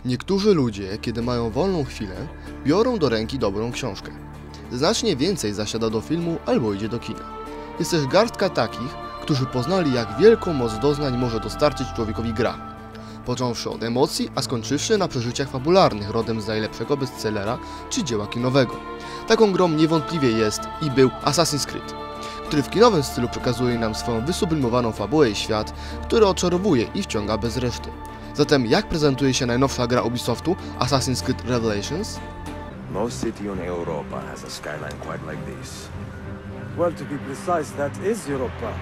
Niektórzy ludzie, kiedy mają wolną chwilę, biorą do ręki dobrą książkę. Znacznie więcej zasiada do filmu albo idzie do kina. Jest też garstka takich, którzy poznali, jak wielką moc doznań może dostarczyć człowiekowi gra. Począwszy od emocji, a skończywszy na przeżyciach fabularnych rodem z najlepszego bestsellera czy dzieła kinowego. Taką grą niewątpliwie jest i był Assassin's Creed, który w kinowym stylu przekazuje nam swoją wysublimowaną fabułę i świat, który oczarowuje i wciąga bez reszty. Zatem jak prezentuje się najnowsza gra Ubisoftu, Assassin's Creed Revelations? No city in Europa has a skyline quite like this. Well, to be precise, that is Europa.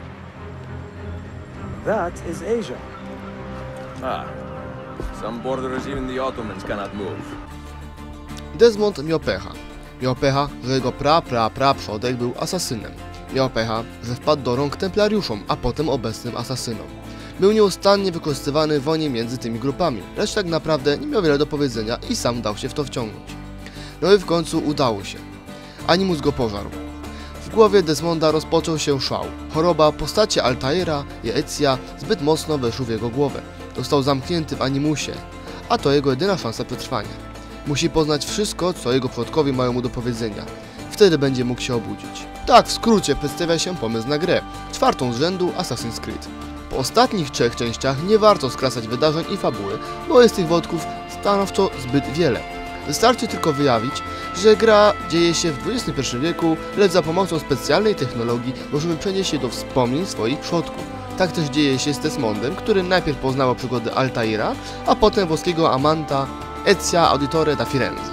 That is Asia. Ah, some borders even the Ottomans cannot move. Desmond miał pecha. Miał pecha, że jego przodek był asasynem. Miał pecha, że wpadł do rąk templariuszom, a potem obecnym asasynom. Był nieustannie wykorzystywany w wojnie między tymi grupami, lecz tak naprawdę nie miał wiele do powiedzenia i sam dał się w to wciągnąć. No i w końcu udało się. Animus go pożarł. W głowie Desmonda rozpoczął się szał. Choroba, postacie Altaira i Ezia zbyt mocno weszły w jego głowę. Został zamknięty w animusie, a to jego jedyna szansa przetrwania. Musi poznać wszystko, co jego przodkowie mają mu do powiedzenia. Wtedy będzie mógł się obudzić. Tak w skrócie przedstawia się pomysł na grę, czwartą z rzędu Assassin's Creed. Po ostatnich 3 częściach nie warto skracać wydarzeń i fabuły, bo jest tych wątków stanowczo zbyt wiele. Wystarczy tylko wyjawić, że gra dzieje się w XXI wieku, lecz za pomocą specjalnej technologii możemy przenieść się do wspomnień swoich przodków. Tak też dzieje się z Desmondem, który najpierw poznał przygody Altaira, a potem włoskiego amanta Ezia Auditore da Firenze.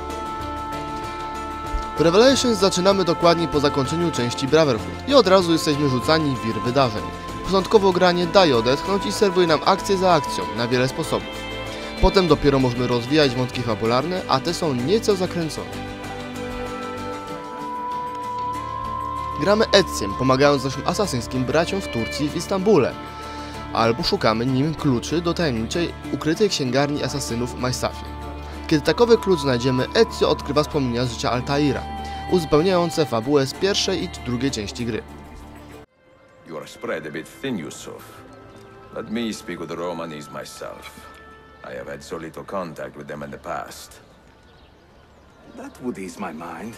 W Revelations zaczynamy dokładnie po zakończeniu części Brotherhood i od razu jesteśmy rzucani w wir wydarzeń. Początkowo granie daje odetchnąć i serwuje nam akcję za akcją na wiele sposobów. Potem dopiero możemy rozwijać wątki fabularne, a te są nieco zakręcone. Gramy Eziem, pomagając naszym asasyńskim braciom w Turcji w Istambule, albo szukamy nim kluczy do tajemniczej, ukrytej księgarni asasynów w Maysafie. Kiedy takowy klucz znajdziemy, Ezio odkrywa wspomnienia z życia Altaira, uzupełniające fabułę z pierwszej i drugiej części gry. You are spread a bit thin, Yusuf. Let me speak with the Romanis myself. I have had so little contact with them in the past. That would ease my mind.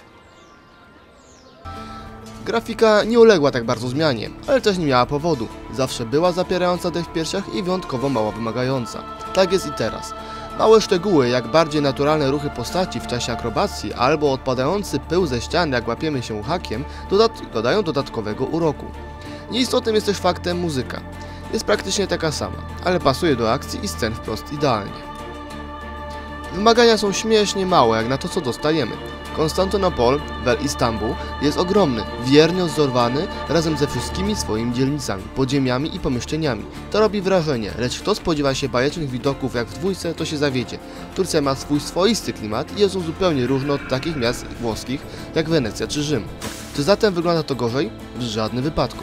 Grafika nie uległa tak bardzo zmianie, ale też nie miała powodu. Zawsze była zapierająca dech w piersiach i wyjątkowo mało wymagająca. Tak jest i teraz. Małe szczegóły, jak bardziej naturalne ruchy postaci w czasie akrobacji albo odpadający pył ze ścian, jak łapiemy się hakiem, dodają dodatkowego uroku. Nieistotnym jest też faktem muzyka. Jest praktycznie taka sama, ale pasuje do akcji i scen wprost idealnie. Wymagania są śmiesznie małe jak na to, co dostajemy. Konstantynopol, wel Istanbul, jest ogromny, wiernie odzorowany razem ze wszystkimi swoimi dzielnicami, podziemiami i pomieszczeniami. To robi wrażenie, lecz kto spodziewa się bajecznych widoków jak w dwójce, to się zawiedzie. Turcja ma swój swoisty klimat i jest on zupełnie różny od takich miast włoskich jak Wenecja czy Rzym. Czy zatem wygląda to gorzej? W żadnym wypadku.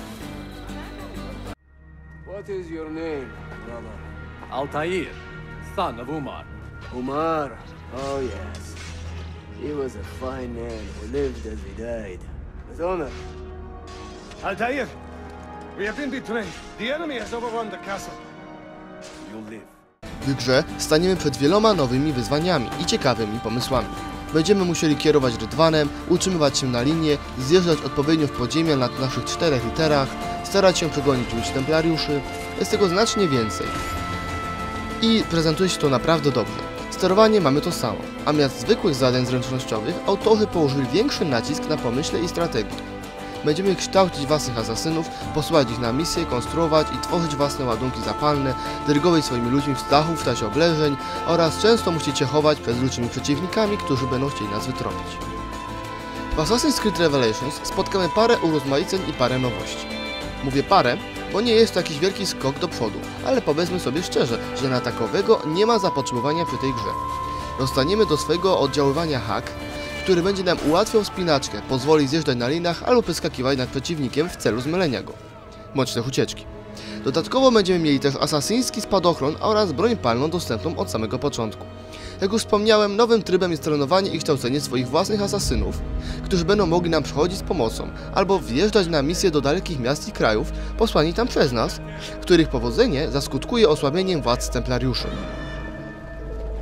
What is your name, brother? Altair, son of Umar. Umar. Oh, yes. He was a fine man who lived as he died. With honor. Altair, we have been betrayed. The enemy has overrun the castle. You'll live. W grze staniemy przed wieloma nowymi wyzwaniami i ciekawymi pomysłami. Będziemy musieli kierować rydwanem, utrzymywać się na linie, zjeżdżać odpowiednio w podziemia na naszych 4 literach, starać się przegonić łódź templariuszy. Jest tego znacznie więcej. I prezentuje się to naprawdę dobrze. Sterowanie mamy to samo, a zamiast zwykłych zadań zręcznościowych autorzy położyli większy nacisk na pomyśle i strategii. Będziemy kształcić własnych asasynów, posyłać ich na misje, konstruować i tworzyć własne ładunki zapalne, dyrygować swoimi ludźmi w strachu w czasie oblężeń oraz często musicie chować przed licznymi przeciwnikami, którzy będą chcieli nas wytropić. W Assassin's Creed Revelations spotkamy parę urozmaiceń i parę nowości. Mówię parę, bo nie jest to jakiś wielki skok do przodu, ale powiedzmy sobie szczerze, że na takowego nie ma zapotrzebowania przy tej grze. Dostaniemy do swojego oddziaływania hak, który będzie nam ułatwiał wspinaczkę, pozwoli zjeżdżać na linach albo wyskakiwać nad przeciwnikiem w celu zmylenia go, bądź też ucieczki. Dodatkowo będziemy mieli też asasyński spadochron oraz broń palną dostępną od samego początku. Jak już wspomniałem, nowym trybem jest trenowanie i kształcenie swoich własnych asasynów, którzy będą mogli nam przychodzić z pomocą, albo wjeżdżać na misje do dalekich miast i krajów posłani tam przez nas, których powodzenie zaskutkuje osłabieniem władz templariuszy.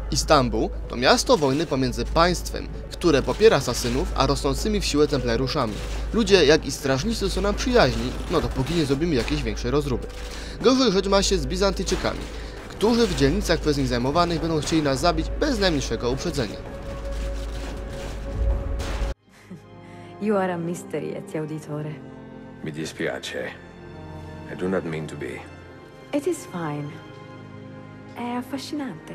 Istanbul to miasto wojny pomiędzy państwem, które popiera asasynów, a rosnącymi w siłę templariuszami. Ludzie, jak i strażnicy są nam przyjaźni, no dopóki nie zrobimy jakiejś większej rozruby. Gorzej rzecz ma się z Bizantyjczykami, którzy w dzielnicach przez nich zajmowanych będą chcieli nas zabić bez najmniejszego uprzedzenia. You are a mystery, Ezio Auditore. Mi dispiace. I do not mean to be. It is fine. È affascinante.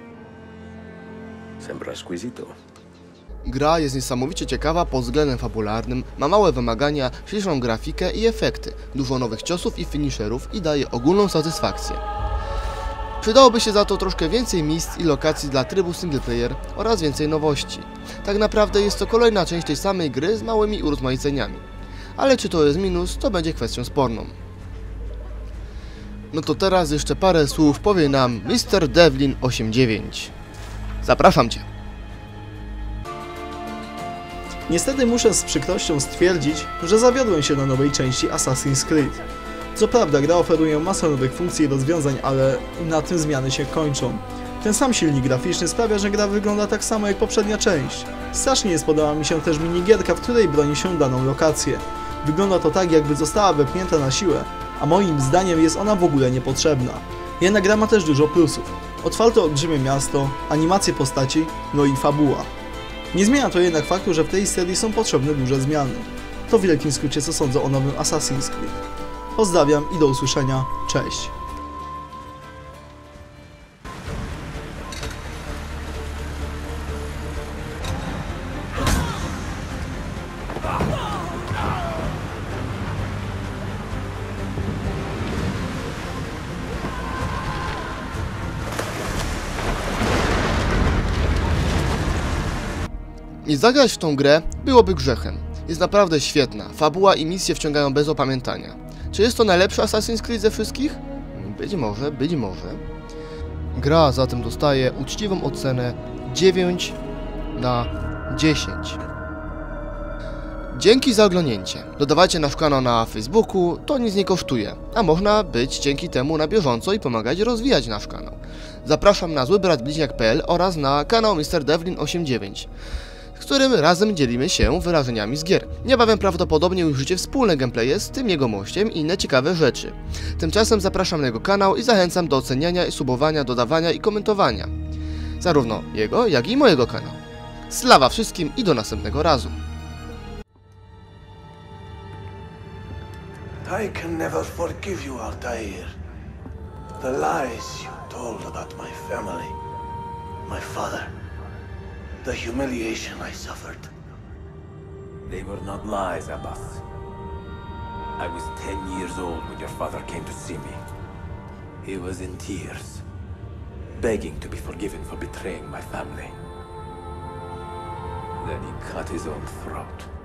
Sembra squisito. Gra jest niesamowicie ciekawa pod względem fabularnym, ma małe wymagania, śliczną grafikę i efekty, dużo nowych ciosów i finisherów i daje ogólną satysfakcję. Przydałoby się za to troszkę więcej miejsc i lokacji dla trybu singleplayer oraz więcej nowości. Tak naprawdę jest to kolejna część tej samej gry z małymi urozmaiceniami. Ale czy to jest minus, to będzie kwestią sporną. No to teraz jeszcze parę słów powie nam Mr. Devlin 89. Zapraszam Cię. Niestety muszę z przykrością stwierdzić, że zawiodłem się na nowej części Assassin's Creed. Co prawda gra oferuje masę nowych funkcji i rozwiązań, ale na tym zmiany się kończą. Ten sam silnik graficzny sprawia, że gra wygląda tak samo jak poprzednia część. Strasznie nie spodobała mi się też minigierka, w której broni się daną lokację. Wygląda to tak, jakby została wepchnięta na siłę, a moim zdaniem jest ona w ogóle niepotrzebna. Jednak gra ma też dużo plusów. Otwarte olbrzymie miasto, animacje postaci, no i fabuła. Nie zmienia to jednak faktu, że w tej serii są potrzebne duże zmiany. To w wielkim skrócie co sądzę o nowym Assassin's Creed. Pozdrawiam i do usłyszenia, cześć! Nie zagrać w tą grę byłoby grzechem. Jest naprawdę świetna, fabuła i misje wciągają bez opamiętania. Czy jest to najlepszy Assassin's Creed ze wszystkich? Być może, być może. Gra zatem dostaje uczciwą ocenę 9/10. Dzięki za oglądnięcie. Dodawajcie nasz kanał na Facebooku, to nic nie kosztuje, a można być dzięki temu na bieżąco i pomagać rozwijać nasz kanał. Zapraszam na złybratbliźniak.pl oraz na kanał Mr. Devlin 89. Z którym razem dzielimy się wyrażeniami z gier. Niebawem prawdopodobnie ujrzycie wspólne gameplaye z tym jegomościem i inne ciekawe rzeczy. Tymczasem zapraszam na jego kanał i zachęcam do oceniania i subowania, dodawania i komentowania. Zarówno jego, jak i mojego kanału. Slawa wszystkim i do następnego razu. I can never forgive you, Altair. The lies you told about my family, my father. The humiliation I suffered. They were not lies, Abbas. I was 10 years old when your father came to see me. He was in tears, begging to be forgiven for betraying my family. Then he cut his own throat.